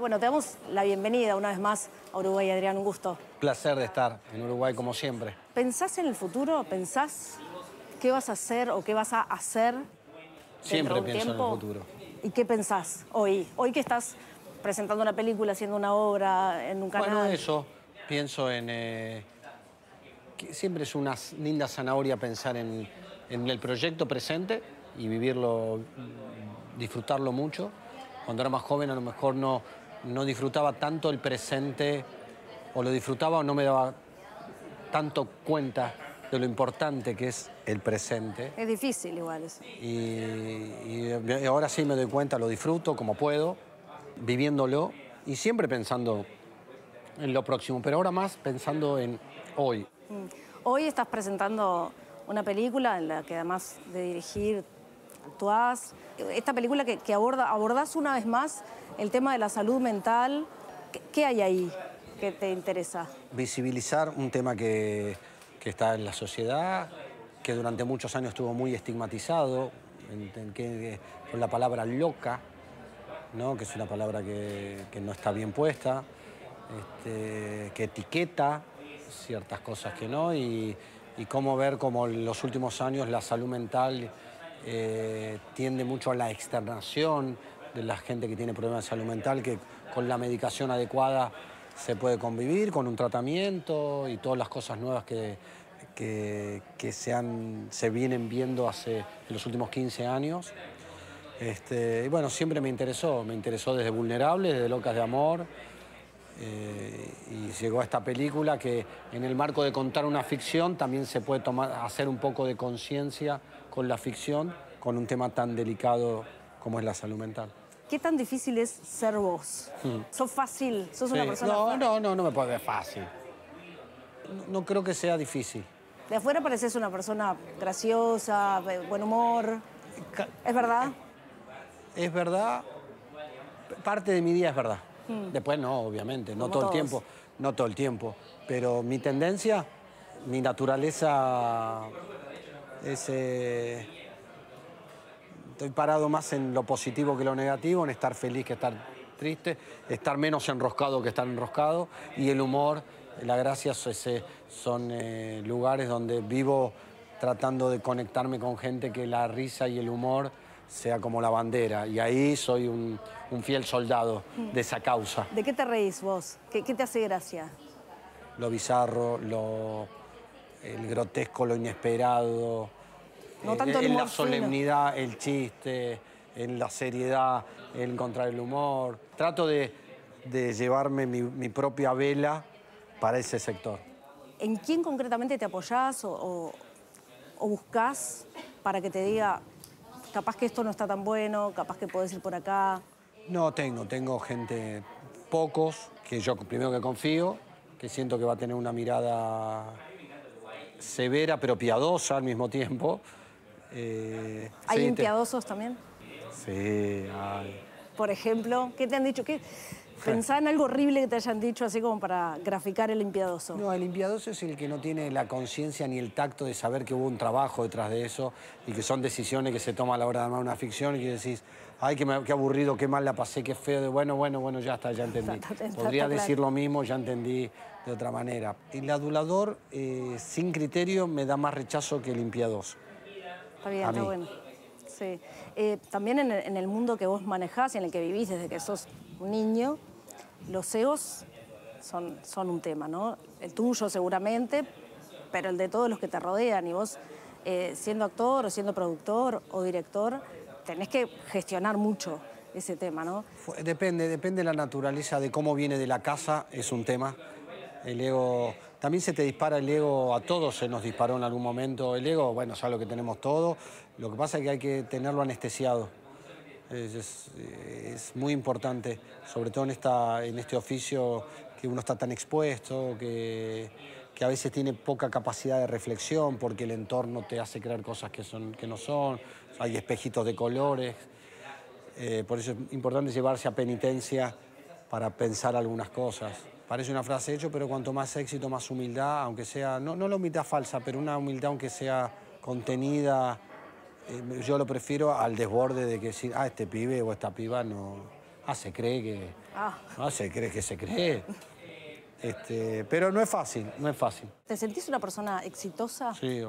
Bueno, te damos la bienvenida una vez más a Uruguay, Adrián, un gusto. Placer de estar en Uruguay como siempre. ¿Pensás en el futuro? ¿Pensás qué vas a hacer o qué vas a hacer Siempre dentro de un pienso tiempo? en el futuro. ¿Y qué pensás hoy? Hoy que estás presentando una película, haciendo una obra en un canal. Bueno, eso. Pienso en... que siempre es una linda zanahoria pensar en el proyecto presente y vivirlo, disfrutarlo mucho. Cuando era más joven a lo mejor no disfrutaba tanto el presente, o lo disfrutaba o no me daba tanto cuenta de lo importante que es el presente. Es difícil igual eso. Y ahora sí me doy cuenta, lo disfruto como puedo, viviéndolo y siempre pensando en lo próximo, pero ahora más pensando en hoy. Hoy estás presentando una película en la que además de dirigir, actuás. Esta película que abordás una vez más el tema de la salud mental. ¿Qué hay ahí que te interesa? Visibilizar un tema que está en la sociedad, que durante muchos años estuvo muy estigmatizado, con la palabra loca, ¿no? Que es una palabra que no está bien puesta, que etiqueta ciertas cosas que no, y cómo ver cómo en los últimos años la salud mental tiende mucho a la externación de la gente que tiene problemas de salud mental, que con la medicación adecuada se puede convivir, con un tratamiento y todas las cosas nuevas que se vienen viendo en los últimos 15 años. Y bueno, siempre me interesó desde Vulnerable, desde Locas de Amor, y llegó a esta película que en el marco de contar una ficción también se puede hacer un poco de conciencia con la ficción, con un tema tan delicado como es la salud mental. ¿Qué tan difícil es ser vos? ¿Sos fácil? ¿Sos una persona fácil? No me puede ser fácil. No creo que sea difícil. De afuera pareces una persona graciosa, de buen humor. ¿Es verdad? Es verdad. Parte de mi día es verdad. Después no, obviamente, no todo el tiempo. No todo el tiempo. Pero mi tendencia, mi naturaleza es... Estoy parado más en lo positivo que lo negativo, en estar feliz que estar triste, estar menos enroscado que estar enroscado. Y el humor, la gracia son lugares donde vivo tratando de conectarme con gente que la risa y el humor sea como la bandera. Y ahí soy un fiel soldado de esa causa. ¿De qué te reís vos? ¿Qué te hace gracia? Lo bizarro, el grotesco, lo inesperado. No tanto el humor en la solemnidad, el chiste, en la seriedad, el encontrar el humor. Trato de llevarme mi propia vela para ese sector. ¿En quién concretamente te apoyás o buscás para que te diga, capaz que esto no está tan bueno, capaz que podés ir por acá? No, tengo gente, pocos, que yo primero que confío, que siento que va a tener una mirada severa pero piadosa al mismo tiempo. ¿Hay impiadosos también? Sí, hay. Por ejemplo, ¿qué te han dicho? Pensá en algo horrible que te hayan dicho, así como para graficar el impiadoso. No, el impiadoso es el que no tiene la conciencia ni el tacto de saber que hubo un trabajo detrás de eso y que son decisiones que se toman a la hora de armar una ficción y que decís, ay, qué aburrido, qué mal la pasé, qué feo, bueno, ya está, ya entendí. Podría decir lo mismo, ya entendí de otra manera. El adulador, sin criterio, me da más rechazo que el impiadoso. Está bien, está bueno. Sí. También en el mundo que vos manejás y en el que vivís desde que sos un niño, los egos son un tema, ¿no? El tuyo seguramente, pero el de todos los que te rodean. Y vos, siendo actor o siendo productor o director, tenés que gestionar mucho ese tema, ¿no? Depende de la naturaleza, de cómo viene de la casa, es un tema. El ego, también se te dispara el ego, a todos se nos disparó en algún momento el ego, bueno, es algo que tenemos todos, lo que pasa es que hay que tenerlo anestesiado. Es muy importante, sobre todo en este oficio que uno está tan expuesto, que a veces tiene poca capacidad de reflexión porque el entorno te hace creer cosas que no son, hay espejitos de colores, por eso es importante llevarse a penitencia para pensar algunas cosas. Parece una frase hecha, pero cuanto más éxito, más humildad, aunque sea, no la humildad falsa, pero una humildad aunque sea contenida, yo lo prefiero al desborde de que decir, este pibe o esta piba no, se cree que No se cree que se cree. Pero no es fácil, no es fácil. ¿Te sentís una persona exitosa? Sí.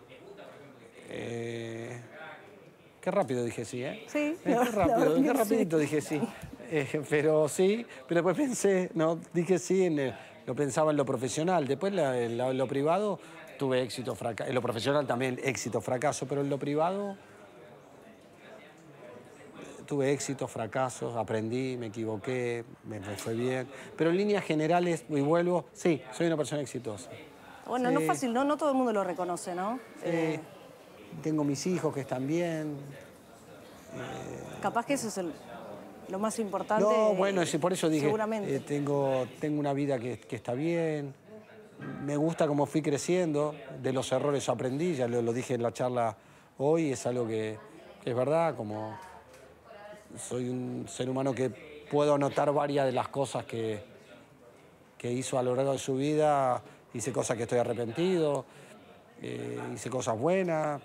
Qué rápido dije sí, ¿eh? Sí. Qué rápido, qué rapidito sí. dije sí. Pero sí, pero después pensé, no, dije sí, lo pensaba en lo profesional. Después en lo privado tuve éxito, fracaso. En lo profesional también éxito, fracaso, pero en lo privado tuve éxitos, fracasos, aprendí, me equivoqué, me fue bien. Pero en líneas generales, y vuelvo, sí, soy una persona exitosa. Bueno, sí. No es fácil, ¿no? No todo el mundo lo reconoce, ¿no? Tengo mis hijos que están bien. Capaz que eso es lo más importante. No, bueno, por eso dije, seguramente. Tengo una vida que está bien. Me gusta cómo fui creciendo, de los errores aprendí, ya lo dije en la charla hoy, es algo que es verdad, como soy un ser humano que puedo anotar varias de las cosas que hizo a lo largo de su vida, hice cosas que estoy arrepentido, hice cosas buenas,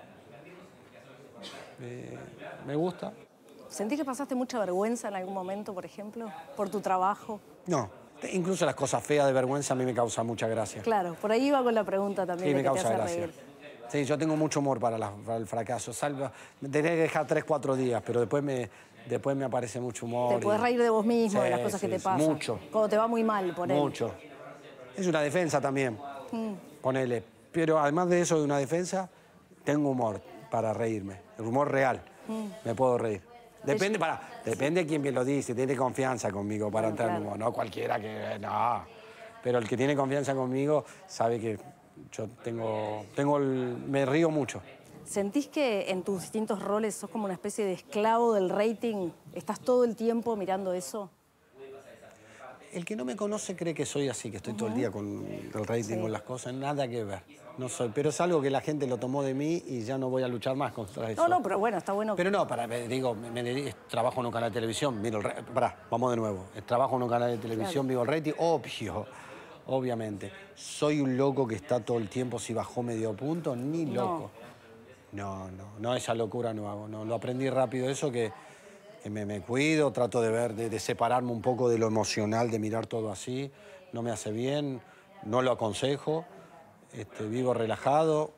me gusta. ¿Sentís que pasaste mucha vergüenza en algún momento, por ejemplo, por tu trabajo? No, incluso las cosas feas de vergüenza a mí me causan mucha gracia. Claro, por ahí iba con la pregunta también. Sí, de me que causa te hace gracia. Reír. Sí, yo tengo mucho humor para el fracaso. Me tenés que dejar 3, 4 días, pero después me aparece mucho humor. Te podés reír de vos mismo, de las cosas que te pasan. Mucho. Cuando te va muy mal, ponele. Mucho. Es una defensa también, ponele. Pero además de eso, de una defensa, tengo humor para reírme. El humor real. Me puedo reír. Depende de quién me lo dice, tiene confianza conmigo para entrar en humor. No cualquiera que... No. Pero el que tiene confianza conmigo sabe que yo me río mucho. ¿Sentís que en tus distintos roles sos como una especie de esclavo del rating? ¿Estás todo el tiempo mirando eso? El que no me conoce cree que soy así, que estoy todo el día con el rating, con las cosas. Nada que ver. No soy. Pero es algo que la gente lo tomó de mí y ya no voy a luchar más contra eso. No, pero bueno, está bueno. Pero no, trabajo en un canal de televisión, miro vamos de nuevo. Trabajo en un canal de televisión, miro el rating, obviamente. Soy un loco que está todo el tiempo, si bajó medio punto, ni loco. No, esa locura no hago. No, lo aprendí rápido eso, que me cuido, trato de separarme un poco de lo emocional, de mirar todo así. No me hace bien, no lo aconsejo. Vivo relajado,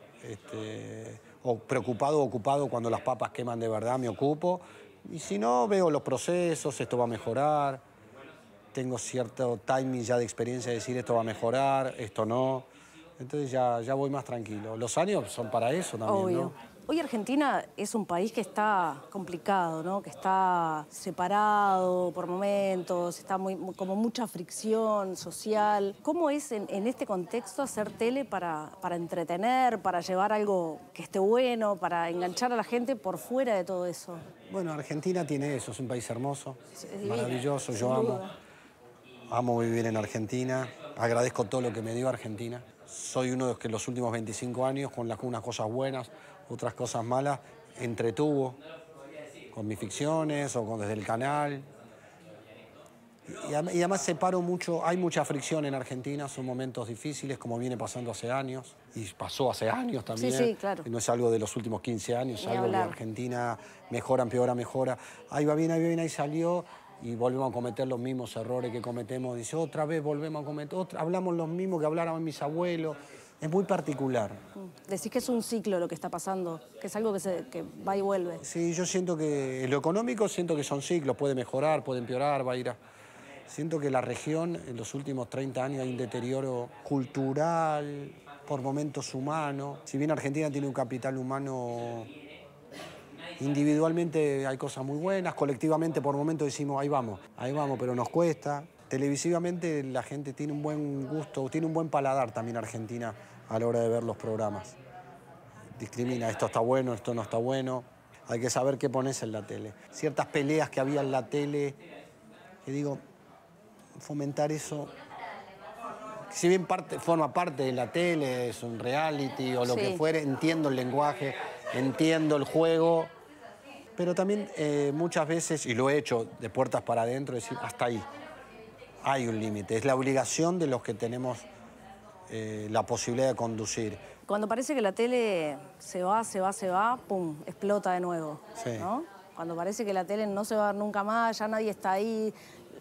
o preocupado o ocupado cuando las papas queman de verdad, me ocupo. Y si no, veo los procesos, esto va a mejorar. Tengo cierto timing ya de experiencia de decir esto va a mejorar, esto no. Entonces ya voy más tranquilo. Los años son para eso también, obvio. ¿no? Hoy Argentina es un país que está complicado, ¿no? Que está separado por momentos, está como mucha fricción social. ¿Cómo es en este contexto hacer tele para entretener, para llevar algo que esté bueno, para enganchar a la gente por fuera de todo eso? Bueno, Argentina tiene eso, es un país hermoso, maravilloso, sin yo duda. amo vivir en Argentina, agradezco todo lo que me dio Argentina. Soy uno de los que en los últimos 25 años, con unas cosas buenas, otras cosas malas, entretuvo con mis ficciones o desde el canal. Y además separo mucho, hay mucha fricción en Argentina, son momentos difíciles, como viene pasando hace años, y pasó hace años también. Sí, claro. No es algo de los últimos 15 años, es algo de hablar. Argentina mejora, empeora, mejora. Ahí va bien, ahí salió, y volvemos a cometer los mismos errores que cometemos. Dice, otra vez volvemos a cometer, hablamos los mismos que hablaron mis abuelos. Es muy particular. Decís que es un ciclo lo que está pasando, que es algo que va y vuelve. Sí, yo siento que en lo económico siento que son ciclos, puede mejorar, puede empeorar, va a ir a... Siento que la región en los últimos 30 años hay un deterioro cultural, por momentos humano. Si bien Argentina tiene un capital humano, individualmente hay cosas muy buenas, colectivamente por momentos decimos ahí vamos, pero nos cuesta. Televisivamente la gente tiene un buen gusto, tiene un buen paladar también Argentina a la hora de ver los programas. Discrimina, esto está bueno, esto no está bueno. Hay que saber qué pones en la tele. Ciertas peleas que había en la tele, que digo, fomentar eso, si bien forma parte de la tele, es un reality o lo que fuere, entiendo el lenguaje, entiendo el juego, pero también muchas veces, y lo he hecho de puertas para adentro, decir, hasta ahí. Hay un límite, es la obligación de los que tenemos la posibilidad de conducir. Cuando parece que la tele se va, pum, explota de nuevo, Sí. ¿no? Cuando parece que la tele no se va a ver nunca más, ya nadie está ahí,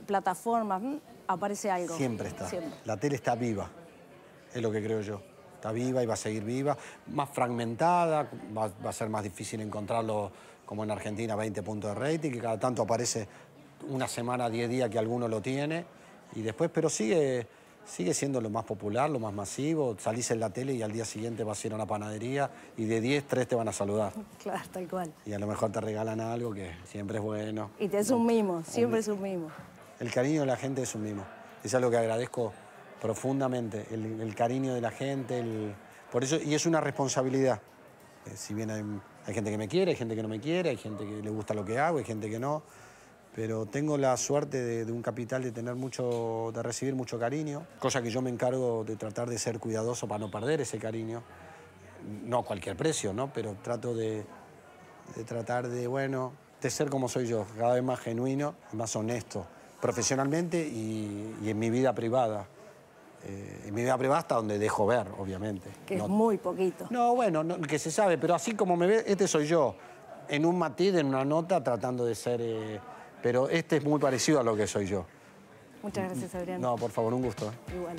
plataformas, aparece algo. Siempre está. Siempre. La tele está viva, es lo que creo yo. Está viva y va a seguir viva, más fragmentada, va a ser más difícil encontrarlo como en Argentina, 20 puntos de rating, que cada tanto aparece una semana, 10 días que alguno lo tiene, y después, pero sigue siendo lo más popular, lo más masivo. Salís en la tele y al día siguiente vas a ir a una panadería y de 10, 3 te van a saludar. Claro, tal cual. Y a lo mejor te regalan algo que siempre es bueno. Y te es un mimo, siempre es un mimo. El cariño de la gente es un mimo. Es algo que agradezco profundamente, el cariño de la gente, por eso, y es una responsabilidad. Si bien hay gente que me quiere, hay gente que no me quiere, hay gente que le gusta lo que hago, hay gente que no, pero tengo la suerte de un capital de recibir mucho cariño, cosa que yo me encargo de tratar de ser cuidadoso para no perder ese cariño, no a cualquier precio, ¿no? Pero trato de tratar de ser como soy yo, cada vez más genuino, más honesto, profesionalmente y en mi vida privada. En mi vida privada hasta donde dejo ver, obviamente. Que es muy poquito. No, bueno, que se sabe, pero así como me ve, este soy yo. En un matiz, en una nota, tratando de ser... pero este es muy parecido a lo que soy yo. Muchas gracias, Adrián. No, por favor, un gusto. Igual.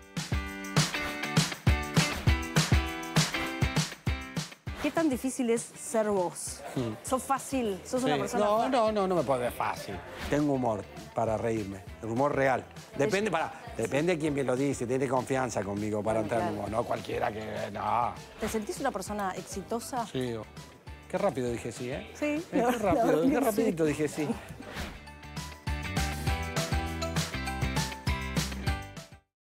¿Qué tan difícil es ser vos? ¿Sos fácil? ¿Sos una persona fácil? No me puede ver fácil. Tengo humor para reírme, el humor real. Depende de quién me lo dice, tiene confianza conmigo para entrar en humor, no cualquiera que... no. ¿Te sentís una persona exitosa? Sí. Qué rápido dije sí, ¿eh? Sí. Qué rápido, qué rapidito dije sí.